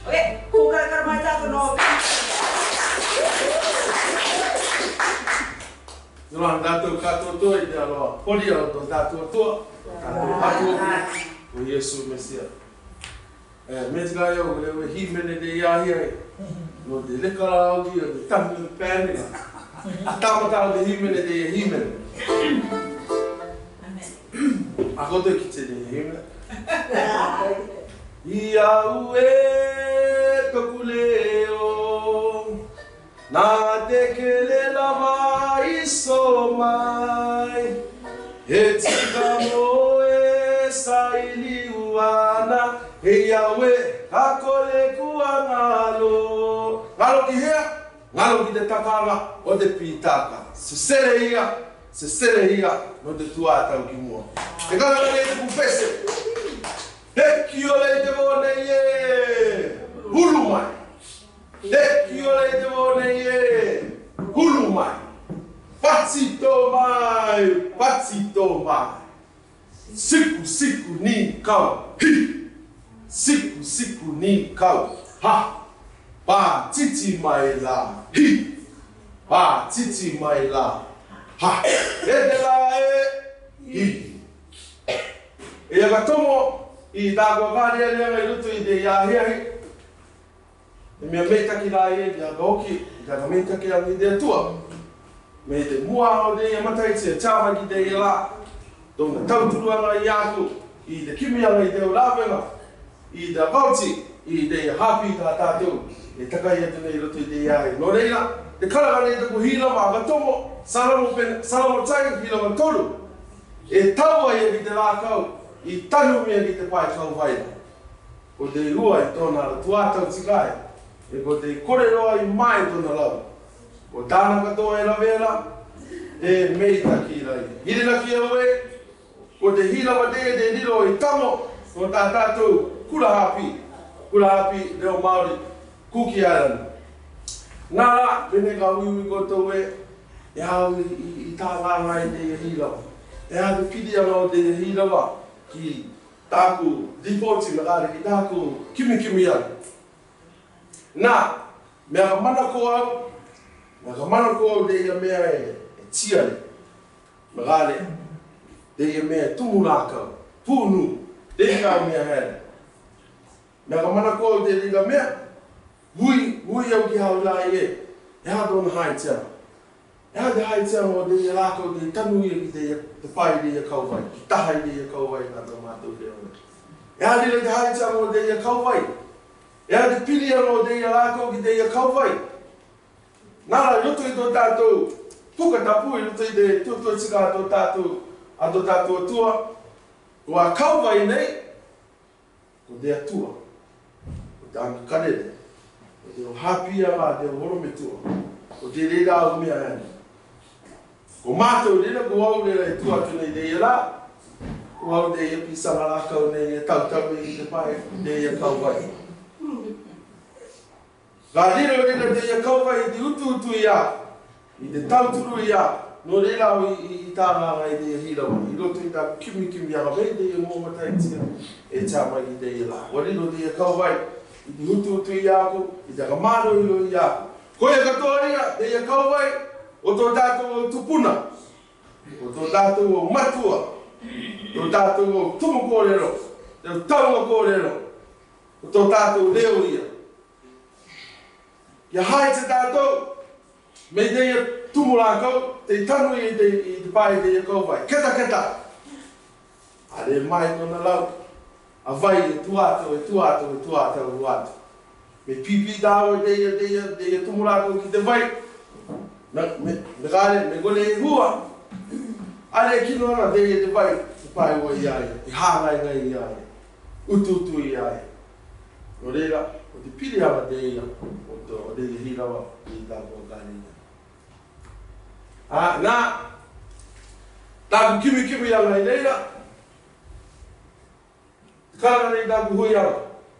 Oke, bukan kermaja tu no. Nuang datu katu tu dia lo. Poli lo datu tu. Datu o Yesu Mesia. Mesga yo le hi mene de ya hi. No de le kala o dia de tam de pene. Atama ta de hi mene de hi mene. Amen. Ako de ki te de hi mene. Yahweh tokuleo na tekele lava isomai etikamo esaili uana Yahweh akole kuangalo ngalo ki hea ngalo ki te takanga o te pitaka se sere ia no te tuata o ki mua te kala ne te kupese Dekio le te vone ye hulu mai. Dekio le te vone ye hulu mai. Patito mai. Siku ni kau. Hi. Siku ni kau. Ha. Pa titi mai la. Hi. Pa titi mai la. Ha. Edela hi. E agatomo I dago varia le luto I de ya he e me meta ki la e ya goki ya meta ki ang ide tua me de mua o de matai se chama ki de la dona tau tuanga ya ku I de kimia I de lavela I de vauti I de happy ta tatu e takai e tene luto I de ya no reina de kala ne de ku hila ma ga tomo salamo tai hila ma tolu e tawa e ki de la kau I tanu mea ki te pai kau vai. O te ua I tōna tuatau tikai. E ko te koreroa I mai tōna lau. O tāna katoa e la vera. E meita ki rai. Hirina ki aue. O te hila wa te riro I tamo. O tā tātou kurahapi. Kurahapi reo Māori. Kuki Island. Nara, mene ka uiwi koto e. E hau I tā ngāngai te hila. E hau pidi anga o te hila wa. Ki taku dipoti magare ki taku kimi ai. Na mea mana ko au de ia mea e tiare magare de ia mea tumuraka punu de ia mea hele. Mea mana ko au de ia mea hui au ki hau lai e hea dona haitea. Hea de haitea mo de ia lako de tanu ia ki te pai de ia kauwai, ki tahai de ia kauwai nā tō mātou te ona. Ea de te haitea mo de ia kauwai. Ea de pilia mo de ia lako ki te ia kauwai. Nara roto I tō tātou pukatapu I roto I te tūtua tika tō tātou a tō tātou atua. Ko a kauwai nei, ko te atua. Ko te anga karere. Ko te o hapia ngā te o horome tua. Ko te reira au mea hana. Ko mātou rira, ko au rira I tuatu nei de ia la. Ko au de ia pisanga la kau nei e tautau I te pai de ia kauwai. Ka rira de ia kauwai I te utu ia. I te tauturu ia. No rira au I tānganga I de ia hirawa. I roto I tā kimi anga mei de ia mōmatai tia. E tāma I de ia la. Wa riro de ia kauwai. I te utu ia aku. I te kamaro ilo ia aku. Koe katoa ia de ia kauwai. O tō tātou o tupuna, o tō tātou o matua, o tātou o tumu kōrero, o taunga kōrero, o tō tātou leo ia. Ia hai te tātou, me te ia tumu rākau, te tanu I te pai te ia kauwai. Keta. A re mai tōna lau, a vai e tuātou ruatu. Me pipi tāo te ia tumu rākau ki te vai. Me gare, me gole e hua. Ale kino ana te ia te vai, te pai o iai, te hāngai ngai iai, utu iai. No reira, o te piri awa te ia, o te hirawa I tāko kāne ia. Nā, tāku kimi anga I reira, te karanga nei tāku hui awa.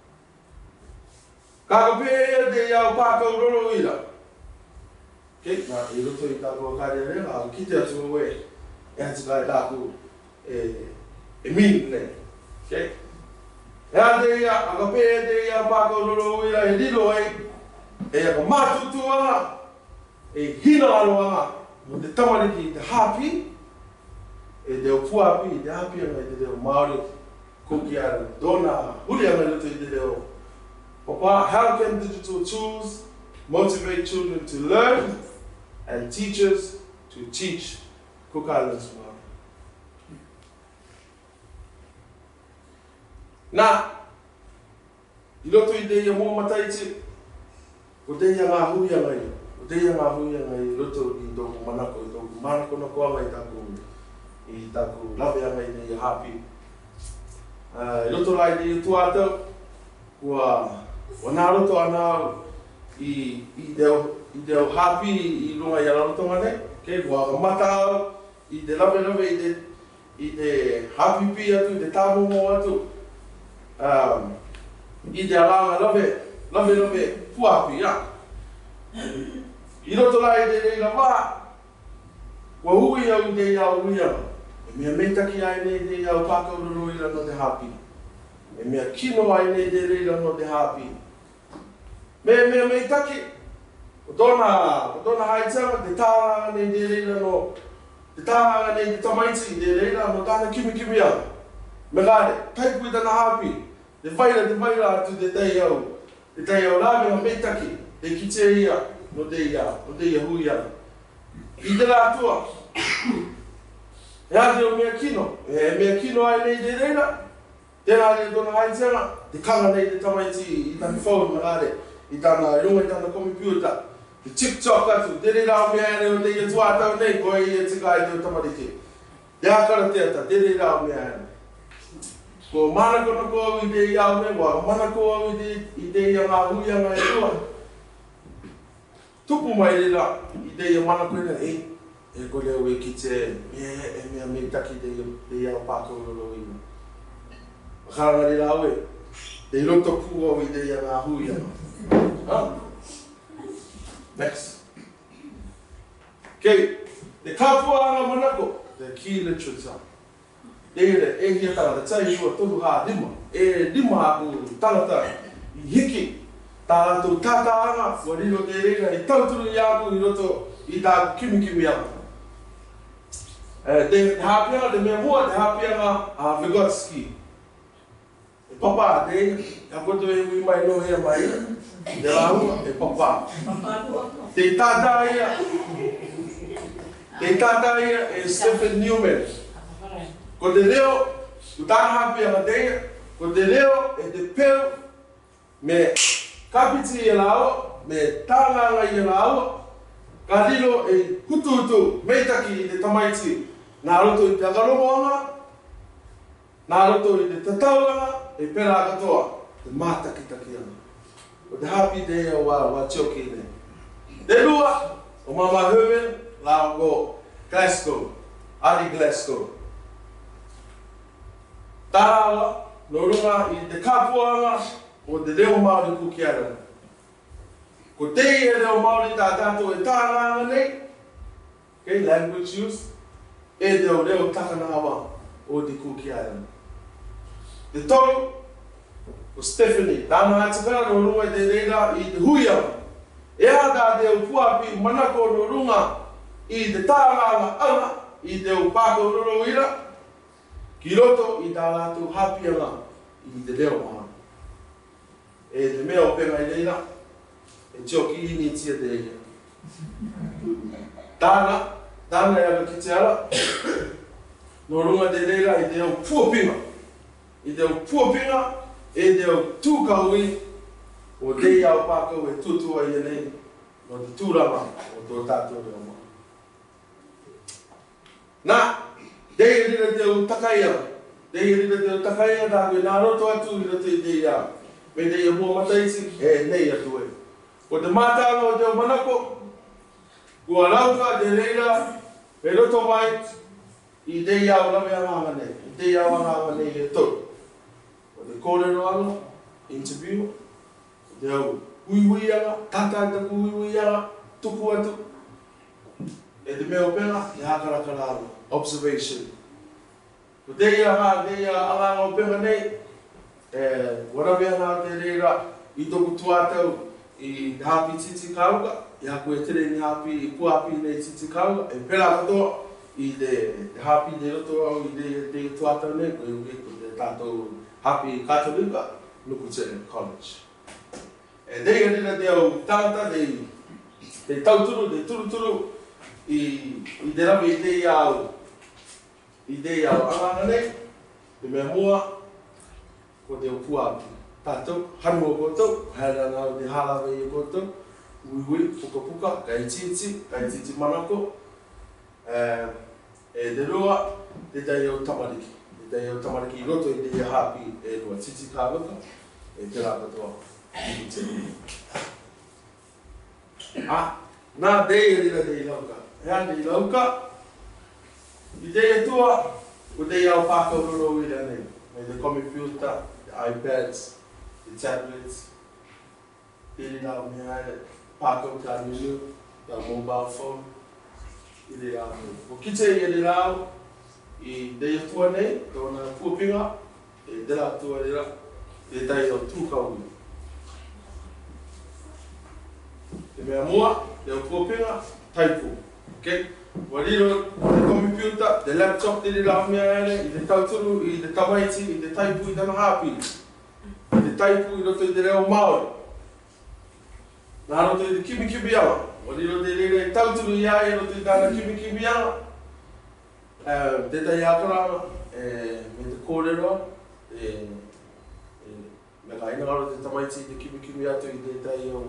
Kāko pēia te iau pākau roro ira. Okay, nā I roto I tāko kāre rea, au ki te atu oe, e hati kai tāku e min nei. Okay? Ea te ia, aka pēe te ia pākau roro uira e riro ai, e aka mātutuanga, e hina aroanga, mo te tamariki i te hapi, e te o puapi i te hapi anga i te reo Māori, koki ara, dona huri anga luto i te reo. Papa, how can digital tools motivate children to learn and teachers to teach Cook Islands Māori? Nā, i roto i te ia mō mataiti, o te ia ngā hui angai, o te ia ngā hui angai i roto i tōku manako, i tōku manako na koanga i tāku lawe angai nei i hapi. I roto rai te i tuatau, ua nā roto ana i te au hapi i runga i ararotonga nei, ua mata au i te lawe i te hapi pi atu, i te tāmongo atu, i te aranga lawe puapi, ia. I roto lai te reira wā, kua hui au te iau uia, e mea metaki ai nei te iau pākau roroira no te hapi. E mea kino ai nei te reira no te hapi. Mea metaki, o tōna haitanga te tāhanga nei te reira no, te tāhanga nei te tamaiti te reira no tāna kimi au. Me gare, taipu i tana hapi, te whaira atu te tei au lawe o metaki, te kite ia, no te ia hui ana. I te rātua, e ate o mea kino, e mea kino ai nei te reira, tēnā rea tōna haitanga, te kanga nei te tamaiti i tana phone, me gare, i tana runga i tana computer, te TikTok atu, te reira o mea ane o te ia tuatau nei, koe i e tika ai te o tamariki. Te akara teata, te reira o mea ane. Ko manako na koa i te iau me, wa manako au i te ia ngā huianga e tua. Tupu mai rira i te ia manako ina, e ko leo e ki te mea me taki te iau pākau roro ina. Karanga rira au e, te roto ku au i te ia ngā huianga. Next. Kei, te kāpua anga manako, the key literature. Ere, e hia tangata, tai ua tohu hā lima. E lima aku tangata i hiki. Tā rātou tātāanga, wa riro te reira, i tauturu i aku i roto i tāku kimi aku. Te hāpianga, te mea mua, te hāpianga a Vygotsky. E papa, te koto e ui mai no hea mai. Te rāua, e papa. Te tātāia e Stephen Newman. Ko te reo, ku tāna hapi a mateia, ko te reo e te peu me kapiti e laua, me tānganga i laua, ka riro e hutu meitaki i te tamaiti, nā roto i te agaromoanga, nā roto i te tatauranga, e pera katoa, te mātakitaki ana. Ko te hapi te ea wā tioki nei. Te rua, o Mama Herman, la o Glasgow, Ari Glasgow. Tārawa, no runga i te kāpuanga o te reo Māori kukiara. Ko te e reo Māori tā tātou e tānganga nei, okay, language use, e te o reo takanawa o te kukiara. Te tau, o Stephanie, tāna atakara no runga i te reira i te huianga. E hata te o puapi manako no runga i te tānganga anga, i te o pākau roro ira, ki roto i tā rātou hapianga i te reo maha. E te mea o penga i reira, e tio ki ini tia te eia. Tāna e ala ki te ala, no runga te reira i te o puapinga. I te o puapinga, e te o tūkaui, o te iau pākau e tutua i nei, no te tūrama o tō tātou reo maha. Nā, Dei rira te o takaia. Dei rira te o takaia tā koe nā roto atu i roto i te ia. Me te ia mua mataiti, e nei atu e. Ko te mātanga o te o manako, kua rauka te reira, e roto mai, i te ia o lawe anganga nei. I te ia o anganga nei e tau. Ko te kōrero anga, interview, ko te au uiuianga, tātātaku uiuianga, tuku atu. E te mea o penga, i hakarakara observation. Ko te ia anga o penga nei, Wana mea nā te reira I toku tuatau I hapi titi kauka, I haku e tere ni hapi, I puapi nei titi kauka, e pera katoa I te hapi ne roto au I te tuatau nei, ko I te tātou hapi Katolika, Nuku Tere College. E nei rina te au tangata, te tauturu, te turuturu, I te rawi I te iau anganga nei, te mea mua, ko te o puapi. Tātou, hanu o koutou, haera nāu te halawe I koutou, ui, puka puka, kai titi manako, e te rua, te tai au tamariki. Te tai au tamariki I roto I te hapi e rua titi kāwaka, e te rā katoa. Nā dei rira te I lauka. Hea te I lauka, I te e tua, ko te iau pākau roro I rā nei. Me te computer, the iPads, the tablets, Iri nā mea e pākau tā niu, tā mobile phone, Iri nā mea. Ko kite Iri nāu, I te tua nei, tōna puapinga, e te rā tua rira, te tai o tūkau. Te mea mua, te o puapinga, taipu. Okay? Wariro, te computer, te laptop te rira mea ere, I te tauturu, I te tawaiti, I te taipu I tana hapi. I te taipu I roto I te reo Māori. Nā roto I te kimi anga. Wariro te rira I tauturu I ai roto I tana kimi anga. Te tai ākaranga, me te kōrero, me ka ina ngaro te tamaiti I te kimi atu I te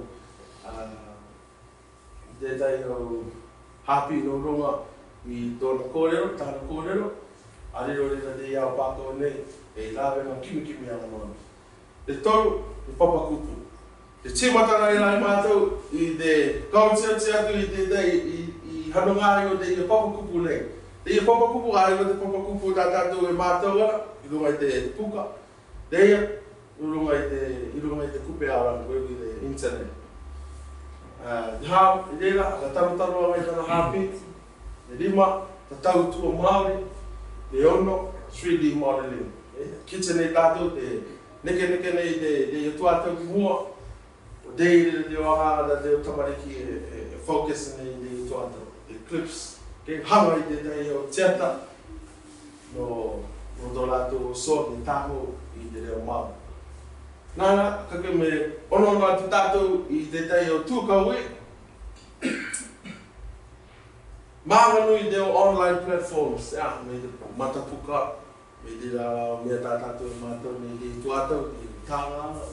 tai o hapi no runga I tōna kōrero, tāna kōrero, ariro rira te iau pākau nei, e lawe ngā kimi anga mana. Te toru, te papakupu. Te timatanga I lai mātou, I te kauntiati atu I te tei, I hanongāri o te ia papakupu nei. Te ia papakupu, ariro te papakupu tā tātou e mātou ara, I runga I te puka. Te ia, I runga I te kupe auranga, koe I te internet. Te hao, I reira, ka tarotaro anga I tana hapi, te rima, ta tautua Māori, te ono, 3D modeling. Kitchen nei tātou, te neke nei te tuatau ki mua, o dei te oaha da te tamariki e focus nei te tuatau, te clips, ke hanga I te tei o teata, no tō lātou so, te tāho I te reo Māori. Nāna, kake me ono atu tātou I te tei o tūkaui. Mānganu I te o online platforms, me te matapuka, me te mea tātou I mātou, me te tuatau, me te tānganga.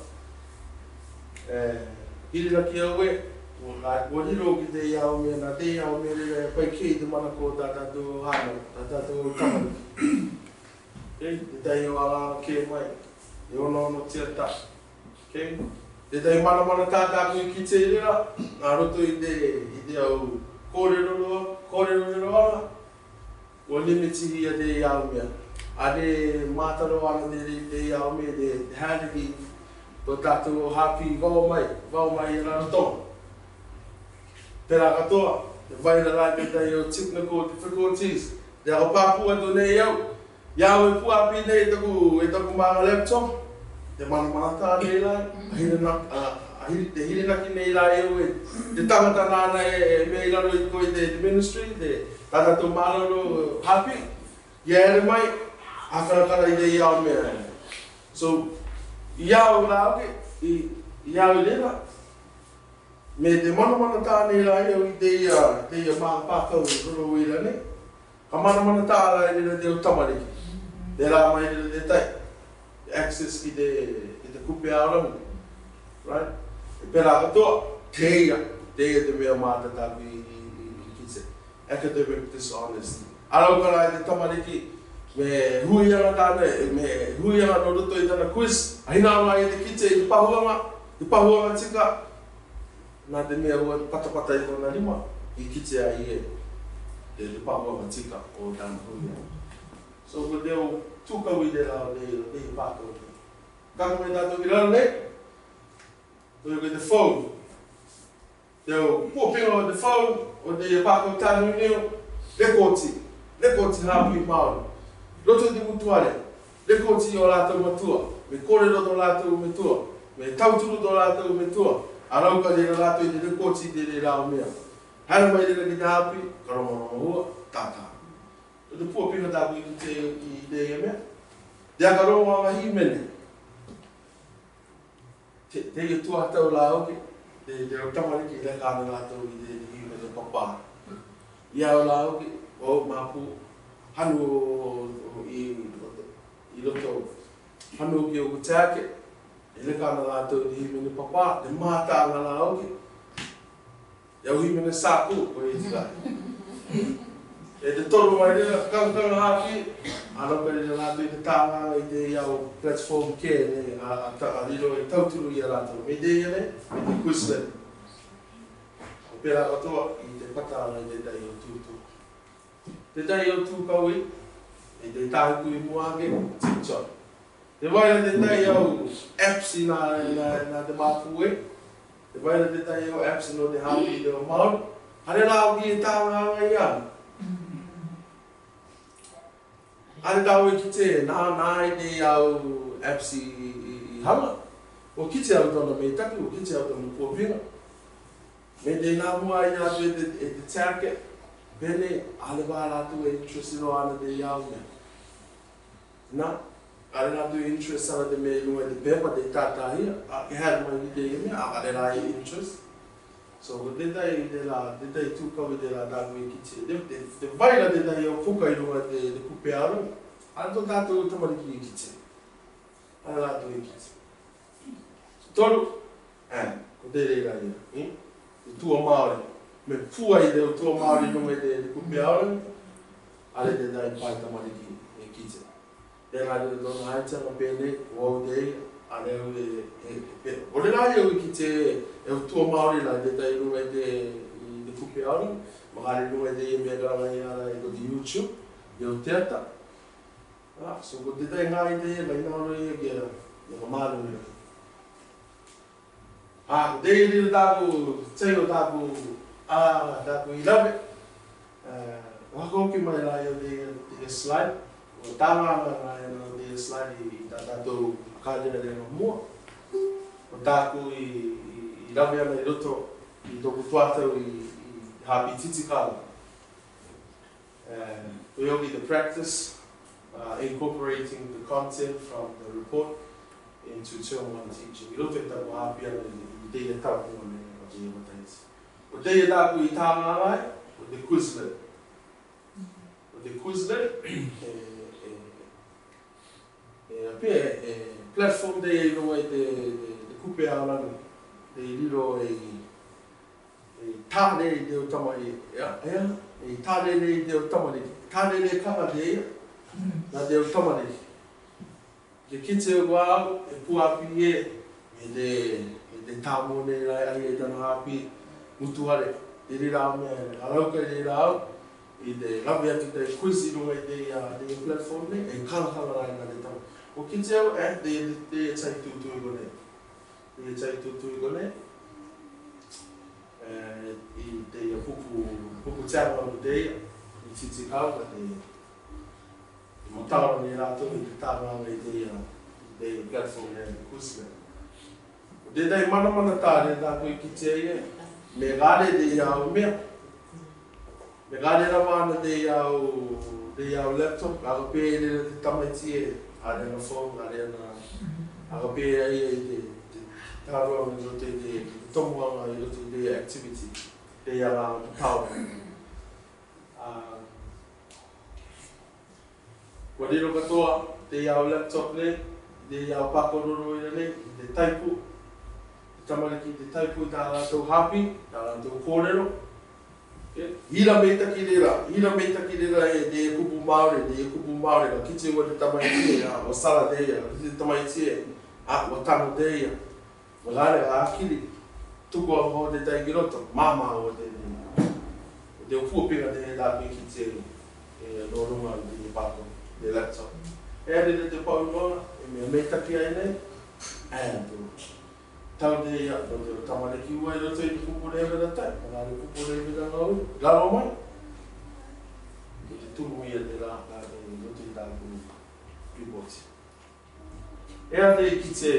Hirira ki au e, o hiro ki te iau mea, nā te iau mea rira e pai kei te manako tātou hana, tātou tamariki. Te tei o ala ke mai, e ono tiata. Okay. Te tei mana tātāku I ki te rira, nā roto I te au kōrero ana, o limiti I te iau mea. A te mātaro ana te iau mea, te haniki, tō tātou hapi wau mai I rana tonga. Pera katoa, te vaira lai te tei o technical difficulties, te au pāpua tō nei iau e puapi nei e taku mga laptop, te mana tā nei lai, te hirinaki nei lai te tangata nāna mea I raro I koe te ministry, te tātou mararo hapi, ere mai, akarakara I te iau mea. So, iau rāke, iau I rera, me te mana tā nei lai I te ia maa pākau roro I rane, ka mana tā lai rera te o tamariki, te rā mai rera te tai. Access I te kupe auranga, right? E pera katoa, te ia te mea mātataku I kite. Academic dishonesty. Arau kara I te tamariki, me huianga tāne, me huianga no roto I tana quiz, ahinawa I te kite I te pahuanga tika, nā te mea ua patapata I tōna rima, I kite a I te pahuanga tika o tāna huianga. So ko te o tūkau I te rao te pākau. Kako me tātou I raro nei? Toi ko te phone. Te o puapinga o te phone, o te pākau tānu nio, rekoti hapi Māori. Roto I te mutuare, rekoti o lātou matua. me kore roto lātou me tua, me tauturu to lātou me tua, arau ka rera lātou i te koti te rera o mea. Hara mai rera ki te hapi, karonga tata. O te pua pinga tāku i te i te e mea. Te akaronga wa hi mene. Te i tua tau la oke, te o tamariki i le kāna lātou i te i mene papa. Ia o la oke, o mapu, hanu i roto, hanu ki o kutake, i le kāna lātou i mene papa, te mātanga la oke. Iau hi mene sāku, o e tika. E te toro mai rea, kanga hapi, anaka rea lātou i te tānganga i te iau platform care, a riro e tauturu i a lātou. Me te iane, me te Quizlet. O pera katoa i te patanga i te tai o tūtu. Te tai o tūkaui, i te tāku i muake, TikTok. Te waira te tai au apps i nā te māpue. Te waira te tai au apps i no te hapi i te o Māori. Hare rāo ki e tānganga i ana. Hare tau i ki te, nā i te au apps i hama. O ki te au tona me taki, o ki te au tona puapinga. Me te nā mua i atu e te tāke, pene, ale wā rātu e interest ino ana te iau mea. Nā, ale rātu e interest ana te me lunga te pepa, te tātahia, a ke hara mai i te mea, a ale rā i interest. So, ko te tai tūkau i te rā tāku i ki te. Te waira te tai o whuka i runga te kupe aru, ana tō tātou tamariki i ki te. Ana rātou i ki te. Toru, ko te reira ia. Te tua Māori. Me pua i te o tua Māori runga i te kupe aru, ale te tai pai tamariki i ki te. Te rā te tōna haitanga pēne, wau te ia. Ale o le nā iau i ki te e o tua Māori la te tai runga i te kupe aru, makare runga i te mea karanga i ara i ko te YouTube, i o teata. So ko te tai ngā i te e, lai nāro i ki a māru i. Ko te i rira tāku, tei o tāku i lawe. Wako ki mai la i o te slide, o tānganga la i o te slide i tātou kārea renga mua. O tāku i rawe ana i roto i tōku tuatau i hapi titikala. We all need to practice incorporating the content from the report into term one teaching. I roto i tāku hapi ana i teia tāku ana o te iwataiti. O teia tāku i tānganga ai, o te Quizlet. O te Quizlet, platform te e no e te kupe aurani, te riro e tāne i te o tamari, e tāne i te o tamari, tāne i kanga te ea, nā te o tamari. Te kite o wāu, e puapi e te tāmone rai ai e tana hapi mutuare, te rira o mea, arauka i rira au, i te rawe atu te quiz i runga i te platform ne, e kanga rai nā te tamari. O ki te au, te e tai tūtui gone. Te e tai tūtui gone. I te pupu teanga o te ia. I titi kau, te mataura ni rātou i te tānganga i te ia. Te platform e kusme. O te tei mana tāre tāko i ki te ia. Me gare te ia o mea. Me gare rawa ana te ia o laptop. Ako pēre te tamaiti e. Are na phone, are na pēra i te tāroa i roto i te tomuanga i roto i te activity, te ia rā pau. Kua riro katoa, te ia o laptop ne, te ia o pakororo i ne, te taipu, te tamariki te taipu i tā rātou hapi, tā rātou kōrero. Hira me taki rera e te kupu Māori, ka kite ua te tamaiti e, o sara te ia, ka kite tamaiti e, o tano te ia. Magare a akiri, tuku a ho te tai ki roto, māma o te upuapinga te he tāpi ki te e no runga i te pako, te laptop. E are te pau noa, e me taki ai nei, tau te ia, o te tamariki ua i roto i te kupu rewe da tai, magare kupu rewe da ngau, garo mai. Te tumu ia te rā, i roto i tāku piboti. Ea te ki te.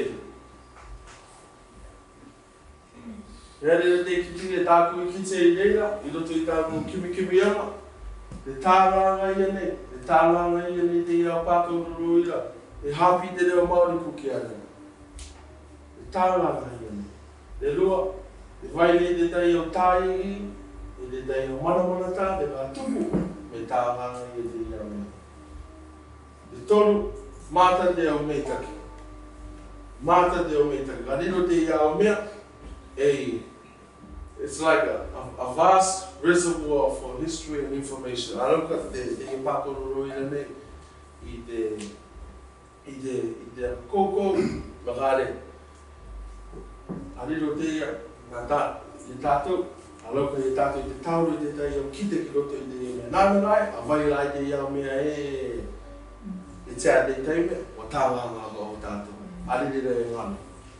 Ea te ki te e tāku I ki te I reira, I roto I tāku kimi ama. Te tāranga ia nei, te tāranga ia nei te ia pākau ruruira. E hapi te reo Māori kuki ana. Te tāranga ia nei. Te rua, te vai nei te tai o tāingi, e te tai o mana tā, te kā tumu, me tāranga ia te ia mea. Te toru, māta te au meitaki. Māta te au meitaki. Ka riro te ia o mea, it's like a vast reservoir for history and information. Aroka te pākoro ina nei I te koko magare. Ariro te ia I tātou. Aroka I tātou I te tauru I te tai o kite ki roto I te ia mea. Nāmerai, a vai lai te ia mea e tea te tai mea, o tāwanga o tātou. Aririra e ngana.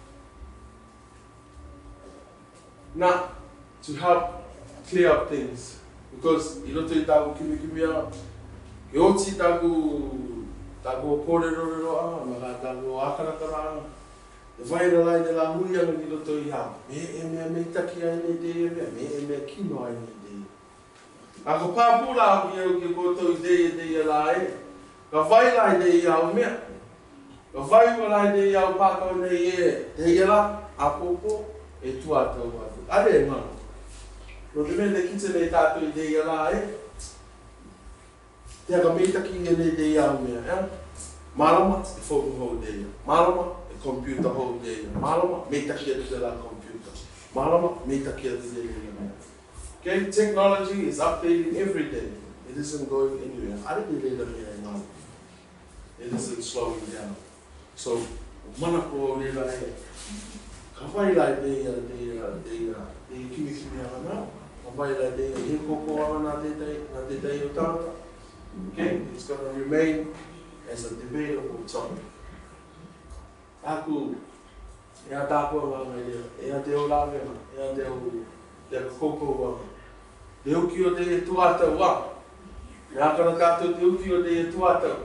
Now, to help clear up things, because I roto I tāku kimi ana, ke oti tāku kōrero ma tāku akarakara, te whaira lai te la hui anga ki roto I hao. Me mea meitaki ai nei te mea, mea kino ai nei te ia. Ako pāpura au ki koutou I te ia la e, ka vai lai te ia au mea, ka vai wa lai te ia au pākau nei te ia la, a popo, e tuatau atu. Are e ngana. No te mea te kite nei tātou I te ia la e, te aka meitaki I nei te ia au mea. Marama, e whoku hou te ia. Marama, e computer hou te ia. Marama, meitaki atu te la computer. Marama, meitaki atu te ia mea. Okay, technology is updating every day. It isn't going anywhere. Are te reira mea e ngana. It isn't slowing down. So, mana ko reira e, ka whai lai te kimi ana nā. Ka whai lai te he koko ana nā te tei o tāta. Okay, it's going to remain as a debatable topic. Aku, ea tāpua wanga ea te o rāwenga, ea te koko wanga. Te uki o te e tuatau wā. Me akara kātou te uki o te e tuatau.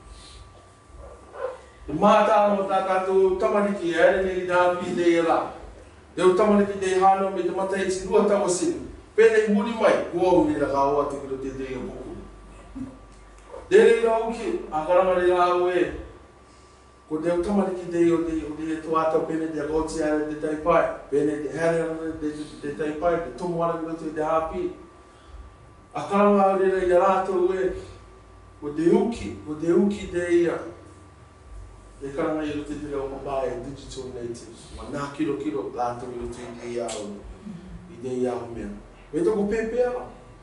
Te mātāno tā kātou tamariki ere nei nāpi te e rā. Te o tamariki te hāno me te mataiti rua tawa sinu. Pēnei muri mai, kuau ni raka o atu kiro te e puku. Te reira uki, akaranga re rā ue. Ko te o tamariki te o te e tuatau pēnei te agoti ere te taipai. Pēnei te here ere te taipai, te tomu ara kiro te hāpi. Akaranga re rei rātou ue. Ko te uki te ia. Te karanga I rote te reo mabae digital native. Ma nā kiro lātou I rote I te iau mea. Me toko pēpea.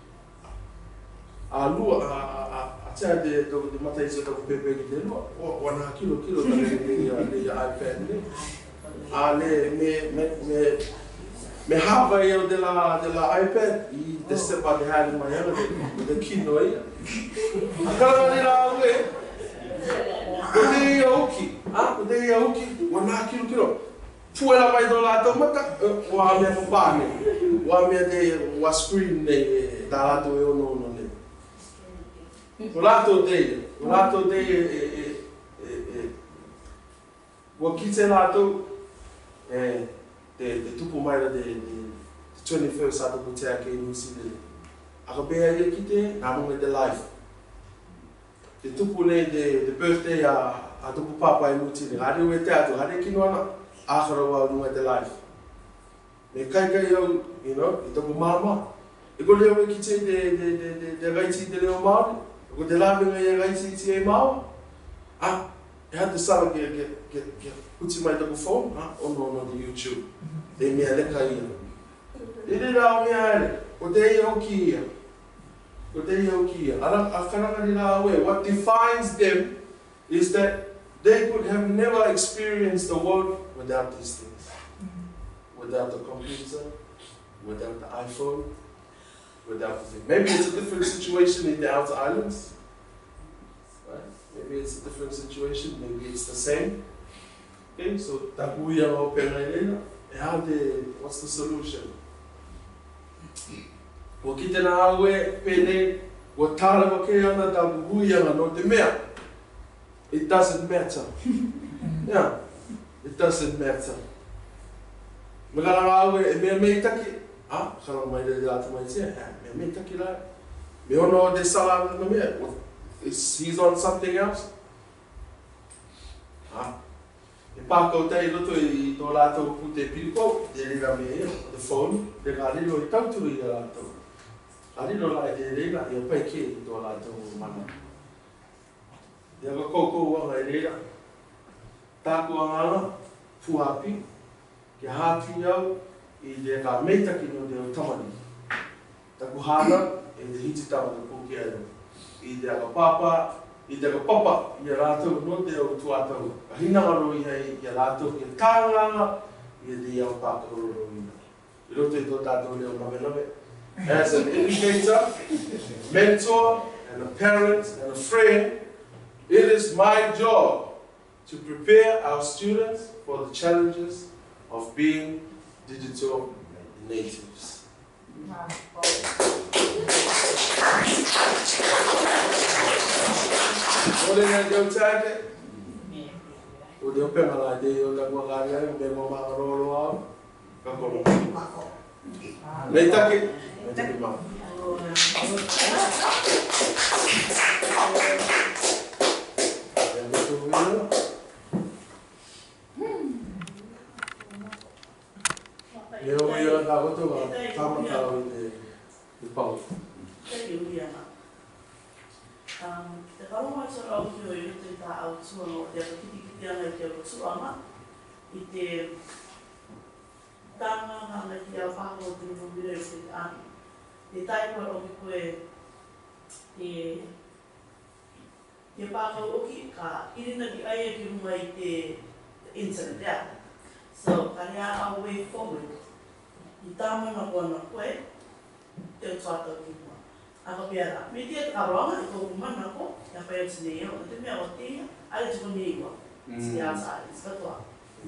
A lua, a tea te toko te matai se toko pēpea ki te lua. Wa nā kiro te iPad ne. A le me hava I o de la iPad I te sepa te haere mai ana te kino ia. A karanga ni rā ue. Ko te ia uki, wa nā kiro. Puela mai do lātou mata, wa mea kupāne. Wa mea wa screen nei, tā lātou e ono nei. Ko lātou te wa kite lātou, te tupu mai ra te 21st ato ko te ake I New Zealand. Aka bea ia kite, nā runga te life. Te tupu nei te birthday a tupu papa I New Zealand. Hare ue te atu, hare kino ana, ākara wā runga te life. Me kai au, I tupu mama. E ko leo e ki te gaiti te leo Māori. E ko te lawenga I gaiti ti e Māua. E ha te sara ke puti mai tupu phone, ono te YouTube. Te mea leka ia. E re rao mea ere, ko te ia uki ia. What defines them is that they could have never experienced the world without these things. Without the computer, without the iPhone, without the thing. Maybe it's a different situation in the outer islands. Right? Maybe it's a different situation, maybe it's the same. Okay, so takuia o pengailena. What's the solution? Ko ki te nā aue pēnei, wa tārawa ke ana tā muhui anga no te mea. It doesn't matter. Yeah, it doesn't matter. Magalawe, me taki. Ah, kalau mai de la tu mai sia. Me taki la. Me ono de sala no me. He's on something else. Ah. E pa ko tai loto I to la to pute pilko, de la me the phone, de la ri lo tau tu I la to. Ali lo la de la e pa ke to la to mana. Ya ko wa ngai la. Ta ko ngala fuapi. Ke hati au I de ka meita ki no de tamani. Ta ku hana e de hiti tama ko ki ai. I de ka papa, I de ka papa I rato no de o tuata. Hina ro I rato ki tanga I de au pa ko ro ina. I roto I to tato le o nave. As an educator, mentor, and a parent and a friend, it is my job to prepare our students for the challenges of being digital natives. What did you tag it? What do you pay my idea? You like what I am, they want my roll out. Come on. May take it. May take it, ma'am. Eu da outra lá, tava de pau. Te karo mai sora au ki o I te ta au tua no te kiti ana ki o tua I te tanga ngana ki au whako te mumire o te ani. Te tai koe o ki koe te pākau oki ka irina ki aia ki runga I te internet ea. So, ka rea our way forward. I tāmana kua na koe, te o tuatau ki mua. Aka piara, me tia karonga I tōku mana ko, ia pai o tine iau, te mea o tia, ale tuko ni iwa. It's the outside, it's katoa.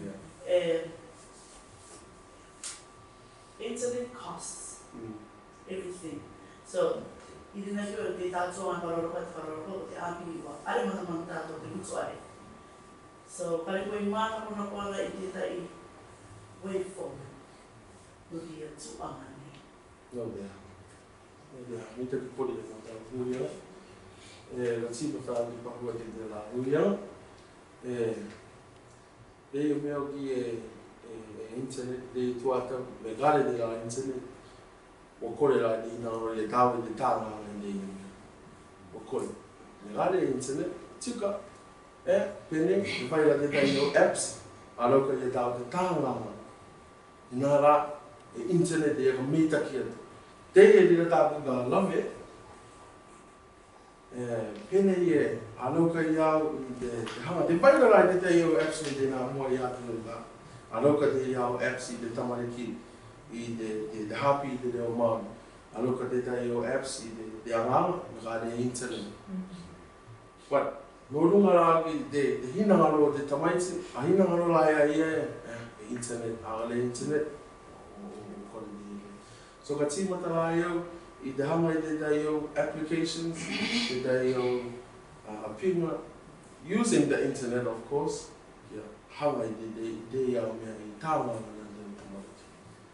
Internet costs everything. So, I dina ki o te tātua an karoroko te karoroko, te āpi iwa. Ale matamana tātua te mutu are. So, kare koe mana kona koala I te tai way forward. Nuri a tuanga ni. No, yeah. Yeah, me te pori e ta huia. La tima fa di pakua te la huia. E me o ki internet de tuata me gale de la internet. O kore la ni na o le tawe de tanga ni. O kore. Me gale internet tika. Pene vai la de ta apps. Aloka le tawe de tanga. Nara internet e ka mita ki. Te e tāpu ka lawe, pene I aloka iau I te hanga. Te whaikarai te te iau apps ni te nā mua I atu ka. Aloka te iau apps I te tamariki I te hapi I te reo mauna. Aloka te te iau apps I te anganga, me ka te internet. But, no runga rā ki te hinangaro te tamaiti, a hinangaro la ia internet, a le internet. So ka tīmata rā iau, I te hanga I te tai iau applications, te tai iau pinga, using the internet of course, kia hanga I te iau mea I tāma na te tamariki.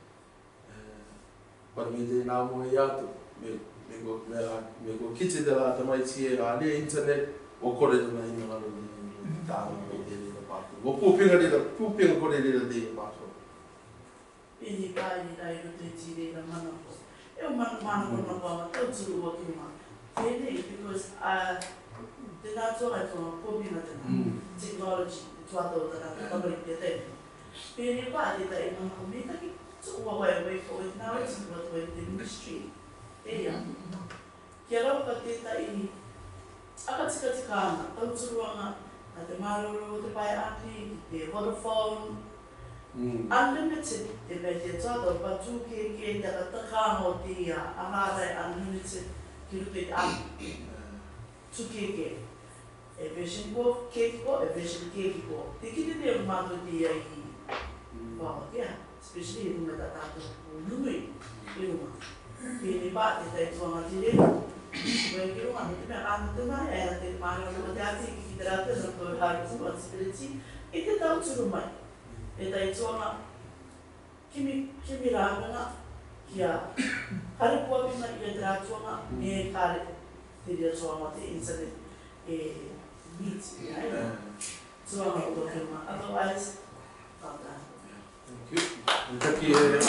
But me te nā mua I atu, me ko kite te rā tamaiti e a le internet, o kore tana ina ngaro I tāma I te rira pāku. O pūpinga kore rira te pāku. Pini kai I rai o te tire na mana ko. E o mana kona kua tau turu o ki ma. Pene, because te nā tua e tōna pōpina tēnā. Technology, te tuatau tēnā, te tamari te te. Pene pā te tai mana ko me taki tō ua wai way forward. Now it's about the industry. E ia. Kia rau ka te tai aka tika ana, tau turu anga, a te maroro, te pai api, te Vodafone, unlimited, te mei te tātou patu ke te taka o te ahārai unlimited ki rupe te api. Tukeke. E version ko, keki ko, e version keki ko. Te kite te mātou te ia I whakatea, especially I runga ta tātou nui I runga. Pēne pā te tai tuanga te reo. Koe ki runga, me te mea āna te mai, e te māra o te ati ki te rata, na koe high responsibility, I te tau turu mai, e tai tuanga, kimi rāngana, kia hare puapina i te rātuanga, me kāre te ria tuanga te internet, meet, tuanga o tō kema. Otherwise, whaka. Thank you.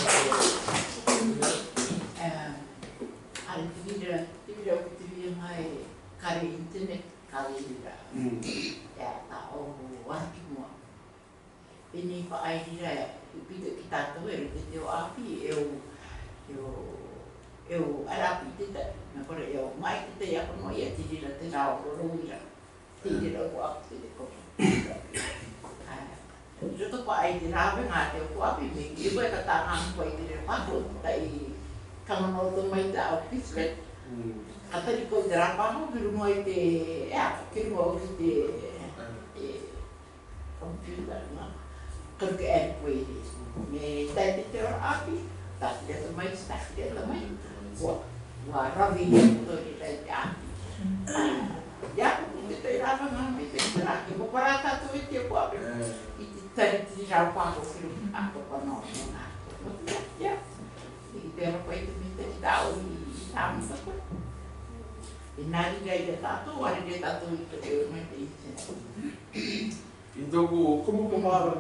Ai te vira o te vira mai kare internet, kare vira. Ta o waki mua. Pene pa ai hira i pita ki tātou e te teo api arapi te te. Nā kore mai te te ako no ia te rira te rao roroira. Te rira o api te koki. Roto pa ai te rawe ngā te o api me ki koe ka tā ngāmu koe te rira pako. Tai kamanoto mai ta o Pittsburgh. Atari koe te rapano, kiru mo i te computer nga. Karuka e koe re. Me tai te te ora api, tati reta mai. Wa rawi e kuto i tai te api. Ia kuto te rapa ngā me te raki. Mo parata tu i te api. I te tari te rau pāko kiru ako pano. Ia. I te rapa i te mita i tau i tāmisa koe. E nari gai te tātou, wari te tātou i te reo mai te ite. I tōku, komo kumara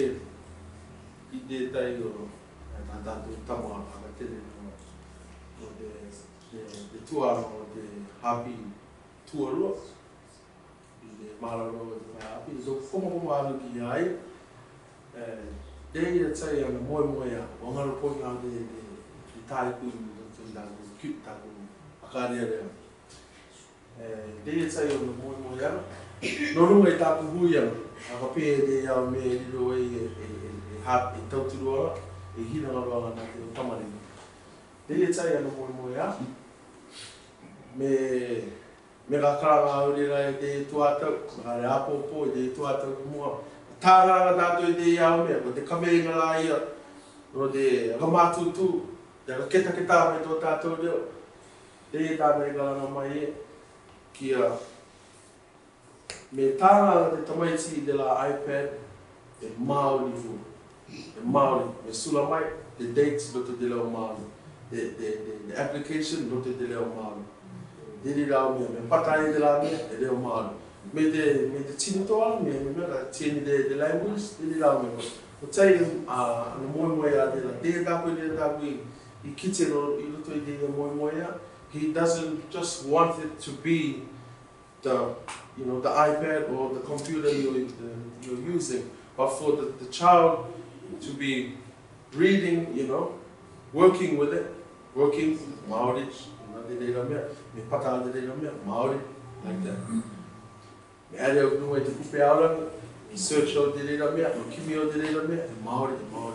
i te tai o tātou tamoa haka tere o te tuaro o te hapi tuarua. I te mararo o te hapi. I tōku komo kumara ki ai. Dei e tai ana moe a wangaro poi ngā te tai kui i tāku kut tāku akarea rea. Dei e tai ana moe a. No runga i tāku hui ana. Aka pē te iau me riro e hapi tauturoa e hina ngaroanga nā te o tamarina. Dei e tai ana moe a. Me ka karanga aurira e te tuatau, ka re apopo e te tuatau ki mua. Tāranga tātou i te iau mea, ko te kameinga la ia, no te ramatutu, te keta me tō tātou reo. Dei e tāna e kalanga mai e, kia me tāranga te tamaiti de la iPad, e Māori fu. E Māori, me sula mai, the dates roto te leo Māori. The application roto te leo Māori. Diri rao mea, me patai te la mea, e leo Māori. Me te tini toa, me ka tini the language, diri rao mea. O tai ana moe a te la te tāpui I kite no I roto I te moe a. He doesn't just want it to be the iPad or the computer you're using, but for the child to be reading, working with it, working Māori, me pata te reira mea, Māori, like that. Me are au nua I te kupe auranga, search o te reira mea, o kimi o te reira mea, Māori.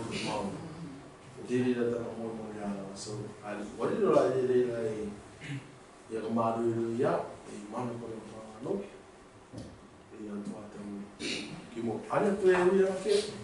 Te reira tana moe ana. So, wariro la te reira I ka māruiru ia, I mana kore whanau, I antua tau ki mo. Ane tu e ui ake,